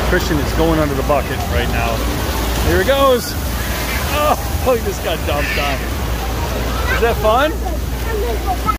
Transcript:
Christian is going under the bucket right now. Here he goes. Oh, he just got dumped on. Is that fun?